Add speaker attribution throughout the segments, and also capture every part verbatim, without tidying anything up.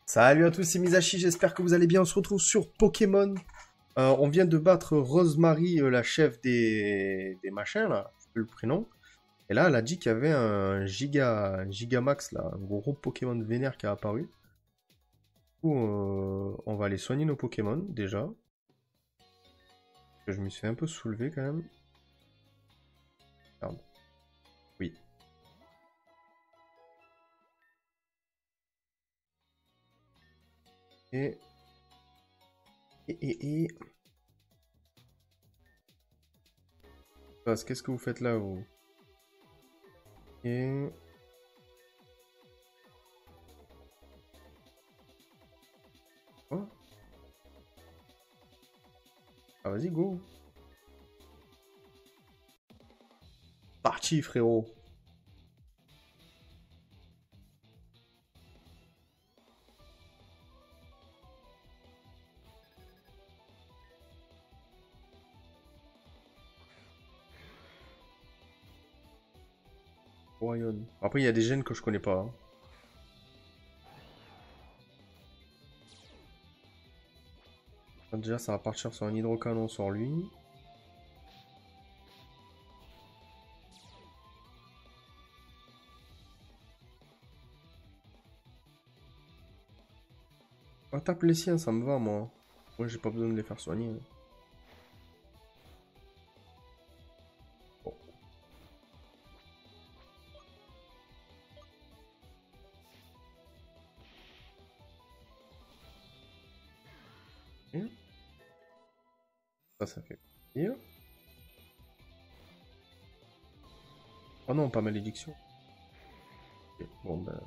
Speaker 1: Salut à tous, c'est Misashi, j'espère que vous allez bien. On se retrouve sur Pokémon. Euh, on vient de battre Rosemary, euh, la chef des... des machins, là, je sais plus le prénom. Et là, elle a dit qu'il y avait un Giga... un Gigamax, là, un gros Pokémon vénère qui a apparu. Du coup, euh, on va aller soigner nos Pokémon, déjà. Je me suis fait un peu soulever, quand même. Merde. Oui. Et... Et... Et... et... Qu'est-ce que vous faites là, vous? Et... Oh. Ah, vas-y, go. Parti, frérot. Royon. Après, il y a des gènes que je connais pas, hein. Déjà, ça va partir sur un hydrocanon sur lui. Ah, tape les siens, ça me va, moi. Moi, j'ai pas besoin de les faire soigner. Bon. Et ça, ça fait plaisir. Oh non, pas malédiction. Ok, bon, ben...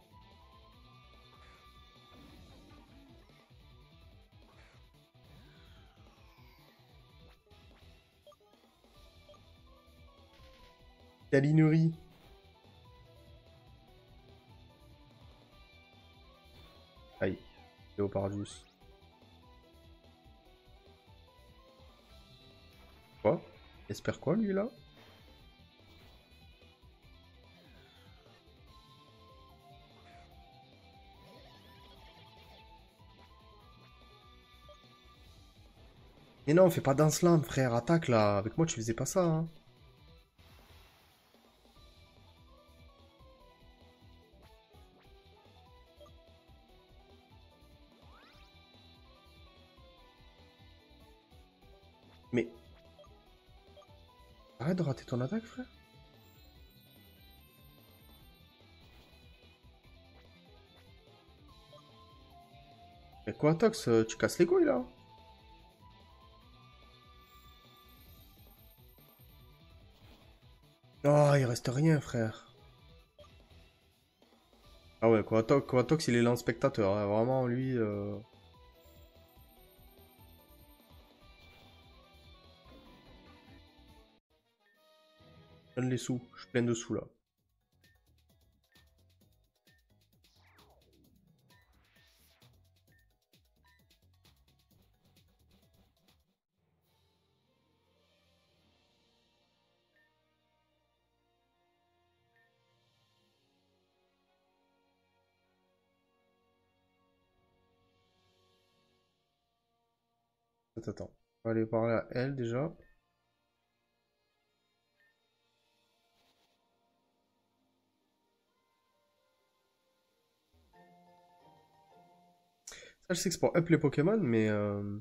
Speaker 1: Calinerie. Aïe. Léopardus. Quoi? Espère quoi, lui, là? Mais non, fais pas d'un slam, frère. Attaque, là. Avec moi, tu faisais pas ça, hein. Mais... Arrête de rater ton attaque, frère. Mais quoi, Tox? euh, Tu casses les couilles, là? Oh, il reste rien, frère. Ah ouais, Quatox, Quatox, il est là en spectateur, hein. Vraiment, lui... euh, Donne les sous. Je suis plein de sous, là. Attends, attends. On va aller parler à elle, déjà. Ça, je sais que c'est pour up les Pokémon, mais... euh,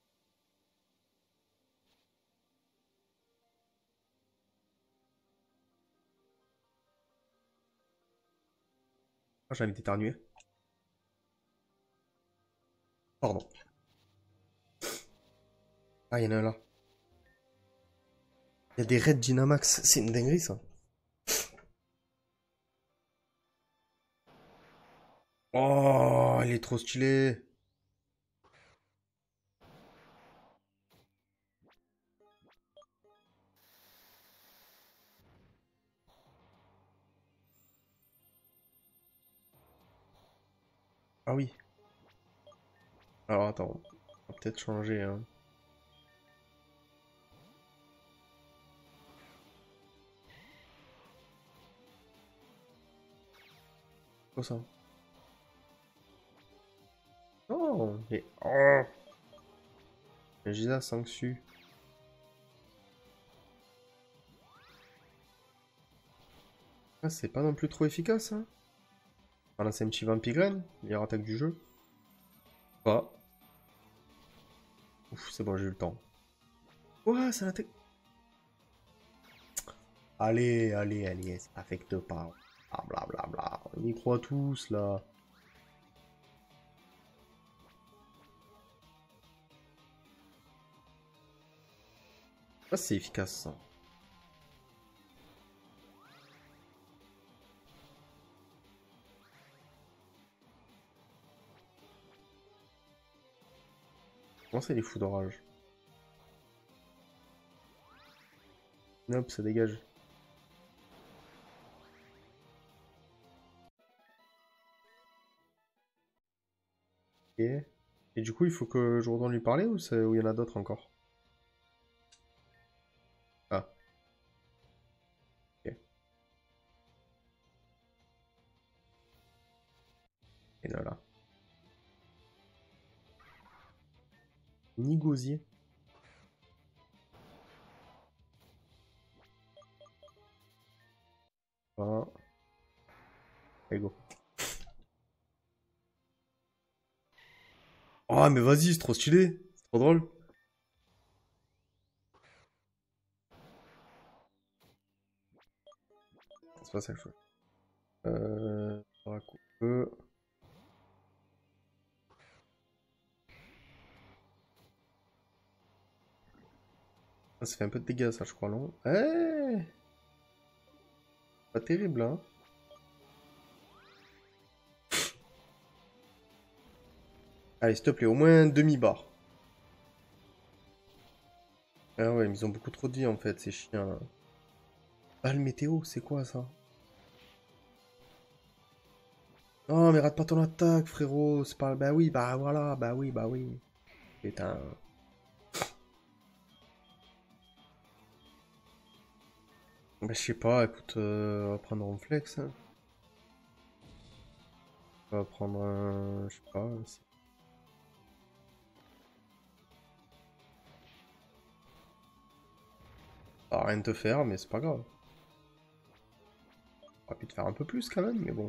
Speaker 1: Ah, j'ai envie d'éternuer. Pardon. Ah, il y en a un là. Il y a des raids Dynamax. C'est une dinguerie, ça. Oh, il est trop stylé. Ah oui. Alors, attends. On va peut-être changer, hein. Quoi ça? Oh, et... Oh, Gisa Sangsu. Ah, c'est pas non plus trop efficace, hein. Ah là, c'est un petit Vampigraine, meilleure attaque du jeu. Pas. Ouf, c'est bon, j'ai eu le temps. Ouah, ça l'attaque. Allez, allez, allez, ça affecte pas. Ah, blablabla. Bla, bla. On y croit tous, là. Ah, c'est efficace, ça. Comment c'est les fous d'orage? Hop, ça dégage. Ok. Et du coup, il faut que je retourne lui parler ou c'est- ou il y en a d'autres encore? Ah, ok. Et là, là. Ni gosier. Ah. Allez, go. Oh, mais vas-y, c'est trop stylé. C'est trop drôle. C'est pas ça que je veux. Euh... Coupe-feu. Ah, ça fait un peu de dégâts, ça, je crois, non? Eh, pas terrible, hein. Allez, s'il te plaît, au moins un demi-bar. Ah ouais, mais ils ont beaucoup trop de vie, en fait, ces chiens, là. Ah, le météo, c'est quoi, ça? Non, mais rate pas ton attaque, frérot. C'est pas... Bah oui, bah voilà, bah oui, bah oui. Putain. Bah, je sais pas, écoute, euh, on va prendre un flex, hein. On va prendre un... Je sais pas. Ça va rien te faire, mais c'est pas grave. On aurait pu te faire un peu plus, quand même, mais bon.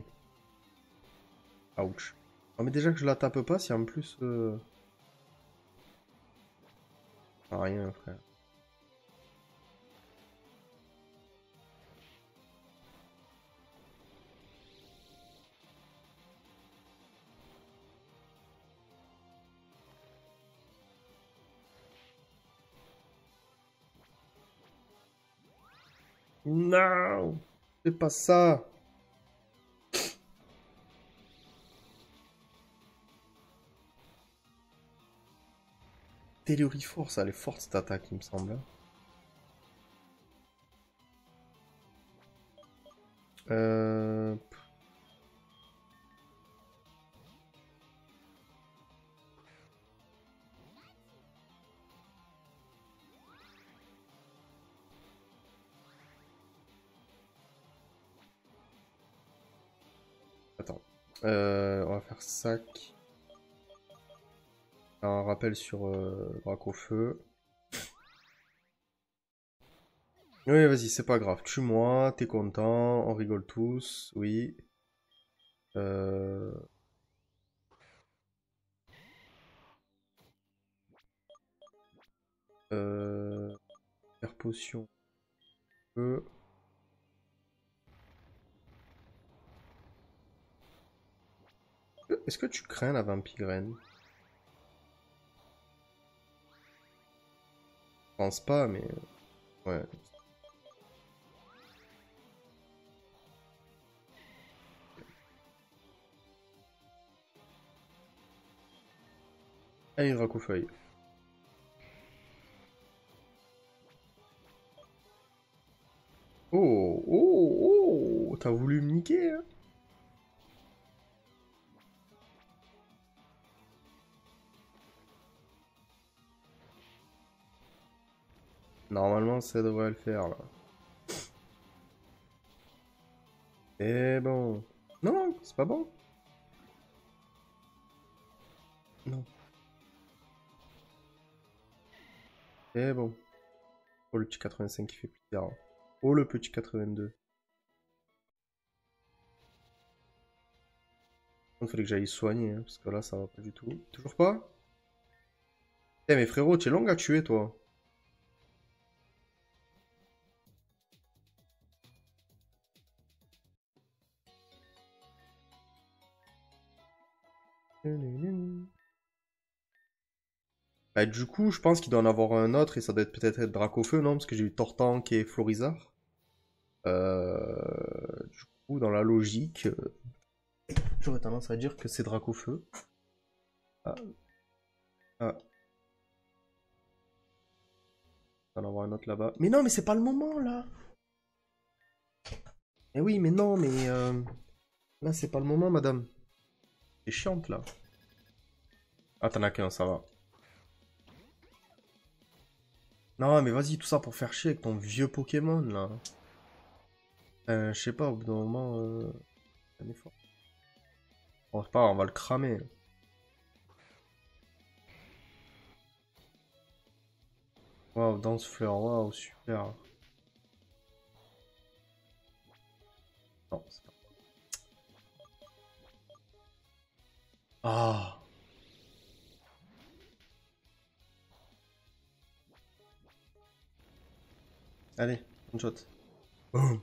Speaker 1: Ouch. Non, mais déjà que je la tape pas, si en plus... Euh... Ah, rien, frère. Non! C'est pas ça! Telluriforce, elle est forte cette attaque, il me semble, hein. Euh... Attends. Euh, on va faire sac. Un rappel sur euh, braque au feu. Oui, vas-y, c'est pas grave. Tue-moi, t'es content, on rigole tous, oui. Euh... Euh... Faire potion. Feu. Est-ce que tu crains la vampigraine? Je pense pas, mais... Ouais. Allez, Dracofeuille. Oh, oh, oh, t'as voulu me niquer, hein? Normalement, ça devrait le faire, là. Eh bon. Non, c'est pas bon. Non. Et bon. Oh, le petit quatre-vingt-cinq qui fait plaisir. Oh, le petit quatre-vingt-deux. Il fallait que j'aille soigner, hein, parce que là, ça va pas du tout. Toujours pas? Eh, mais frérot, tu es long à tuer, toi. Bah, du coup, je pense qu'il doit en avoir un autre, et ça doit être peut-être être Dracofeu, non? Parce que j'ai eu Tortank et Florizard. Euh... Du coup, dans la logique, euh, j'aurais tendance à dire que c'est Dracofeu. Ah, ah, il doit en avoir un autre là-bas. Mais non, mais c'est pas le moment, là! Eh oui, mais non, mais... euh, Là, c'est pas le moment, madame. C'est chiante, là. Ah, t'en as qu'un, ça va. Non, mais vas-y, tout ça pour faire chier avec ton vieux Pokémon, là. Euh, je sais pas, au bout d'un moment... Euh... un effort. Bon, c'est pas grave, on va le cramer. Waouh, Dansefleur, waouh, super. Non, c'est pas... Ah! Allez, one shot. Boum.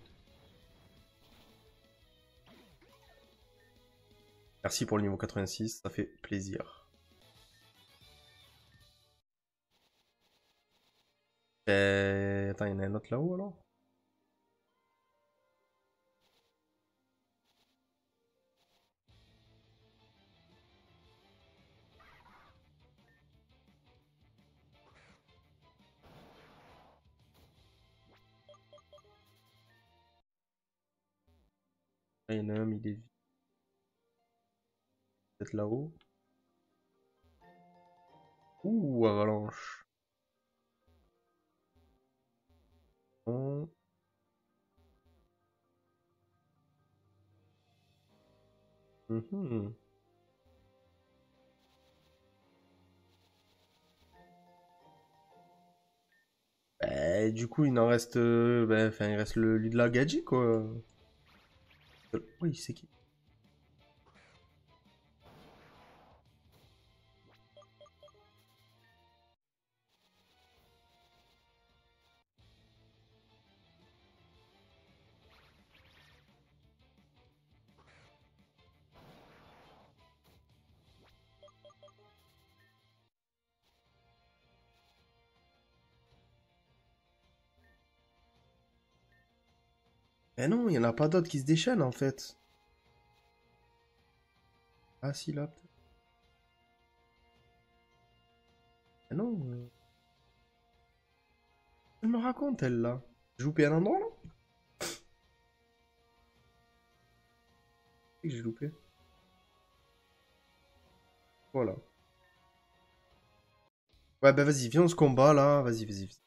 Speaker 1: Merci pour le niveau quatre-vingt-six, ça fait plaisir. Euh... Attends, il y en a un autre là-haut, alors? Ah, il y en a un, mais il est peut-être là-haut. Ouh, avalanche. Bon. Mhm. Bah, du coup, il en reste... euh, bah, enfin, il reste le lit de la Gadji, quoi. Oui, c'est qui? Eh non, il y en a pas d'autres qui se déchaînent, en fait. Ah si, là, peut-être. Eh non. euh, Elle me raconte, elle, là. J'ai loupé un endroit, là? C'est que j'ai loupé. Voilà. Ouais, bah vas-y, viens, on se combat, là. Vas-y, vas-y. Vas-y.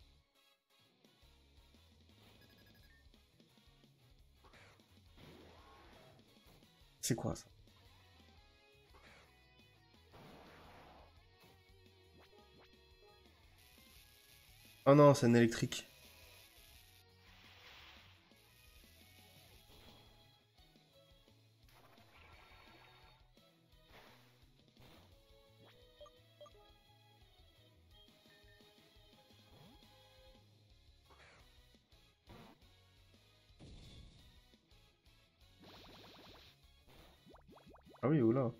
Speaker 1: C'est quoi, ça? Oh non, c'est un électrique. Ah oui, oula.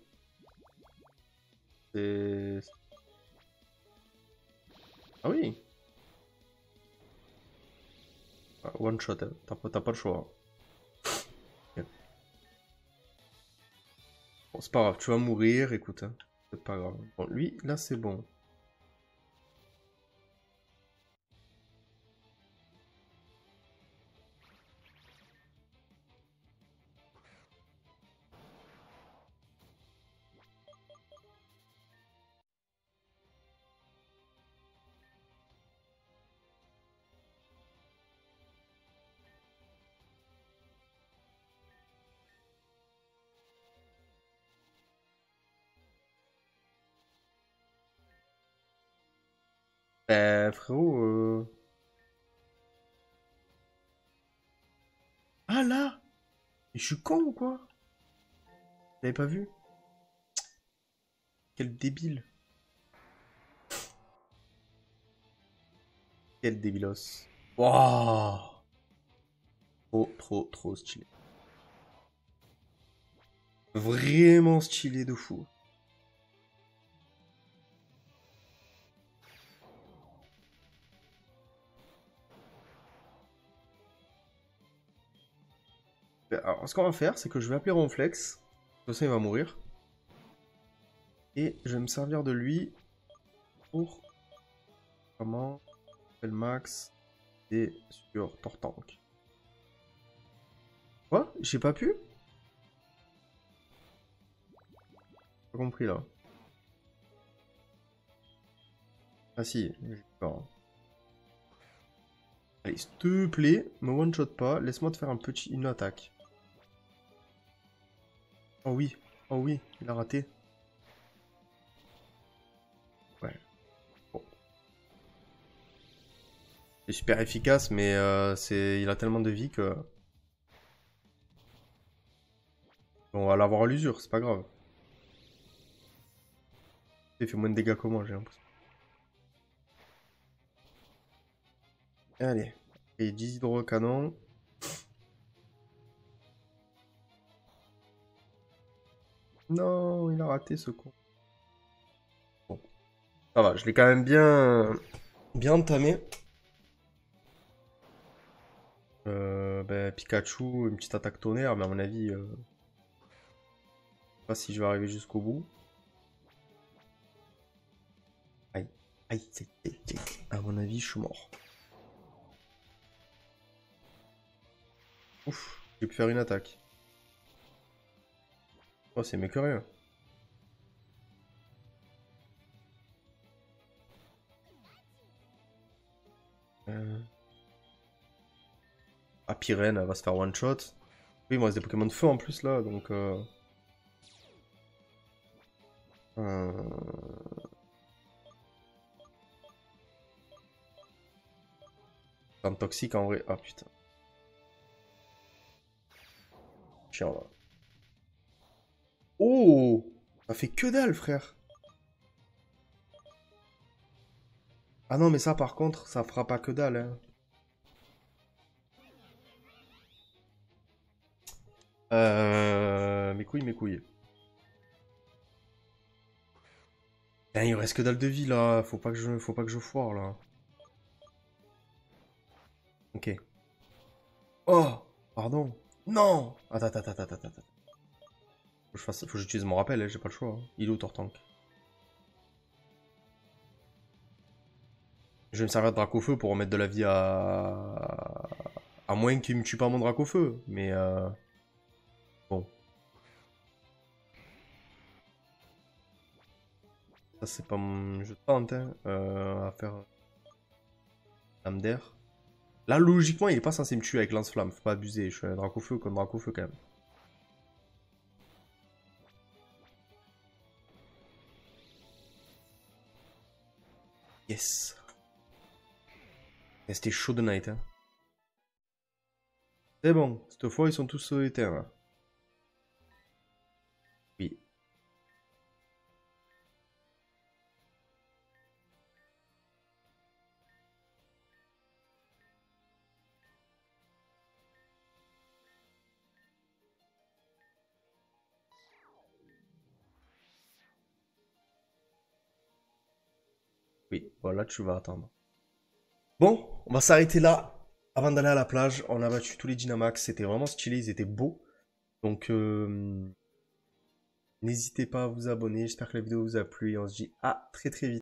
Speaker 1: C'est... Ah oui. Ah, one shot, hein. T'as pas, t'as pas le choix. Ok. Bon, c'est pas grave, tu vas mourir, écoute, hein. C'est pas grave. Bon, lui, là, c'est bon. Ben, frérot... Euh... Ah, là! Mais je suis con ou quoi? Vous l'avez pas vu? Quel débile. Quel débilos. Waouh! Trop, trop, trop stylé. Vraiment stylé de fou. Alors, ce qu'on va faire, c'est que je vais appeler Ronflex. De toute façon, il va mourir. Et je vais me servir de lui pour... Comment? Le max et sur Tortank. Quoi? J'ai pas pu? Pas compris là. Ah si, j'ai peur. Allez, s'il te plaît, me one-shot pas. Laisse-moi te faire un petit, une attaque. Oh oui, oh oui, il a raté. Ouais. Bon. C'est super efficace, mais euh, c'est, il a tellement de vie que... On va l'avoir à l'usure, c'est pas grave. Il fait moins de dégâts que moi, j'ai l'impression. Allez. Et dix hydrocanons. Non, il a raté ce con. Bon. Ça va, je l'ai quand même bien... Bien entamé. Euh, ben, Pikachu, une petite attaque tonnerre, mais à mon avis... Euh... Je sais pas si je vais arriver jusqu'au bout. Aïe. Aïe, aïe, aïe, aïe. À mon avis, je suis mort. Ouf, j'ai pu faire une attaque. Oh, c'est mieux que rien. Euh... Ah, Pyrène, elle va se faire one shot. Oui, il me reste des Pokémon de feu en plus là, donc... Euh... Euh... Un toxique en vrai. Ah putain. Chiant là. Oh! Ça fait que dalle, frère. Ah non, mais ça par contre, ça fera pas que dalle. Hein. Euh... Mes couilles, mes couilles. Putain, il reste que dalle de vie là. Faut pas que je, faut pas que je foire là. Ok. Oh! Pardon. Non! Attends, attends, attends, attends, attends. Faut que je fasse... Faut que j'utilise mon rappel, hein, j'ai pas le choix. Hein. Il est où Tortank? Je vais me servir de Dracofeu pour remettre de la vie à... À moins qu'il me tue pas mon Dracofeu. Mais euh... Bon. Ça c'est pas mon jeu de tente, hein. Euh, à faire... Lame d'air. Là, logiquement, il est pas censé me tuer avec lance-flamme. Faut pas abuser. Je suis un Dracofeu comme Dracofeu quand même. Yes. Et c'était chaud de night, hein. C'est bon. Cette fois, ils sont tous euh, éteints, là. Oui. Oui, voilà, tu vas attendre. Bon, on va s'arrêter là. Avant d'aller à la plage, on a battu tous les Dynamax. C'était vraiment stylé, ils étaient beaux. Donc, euh, n'hésitez pas à vous abonner. J'espère que la vidéo vous a plu. Et on se dit à très très vite.